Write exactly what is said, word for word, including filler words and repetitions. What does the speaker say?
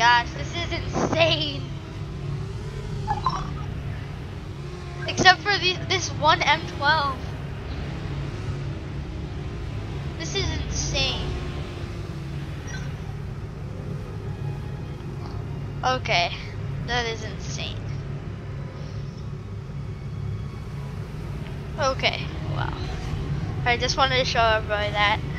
gosh, this is insane. Except for the, this one M twelve. This is insane. Okay, that is insane. Okay, wow. I just wanted to show everybody that.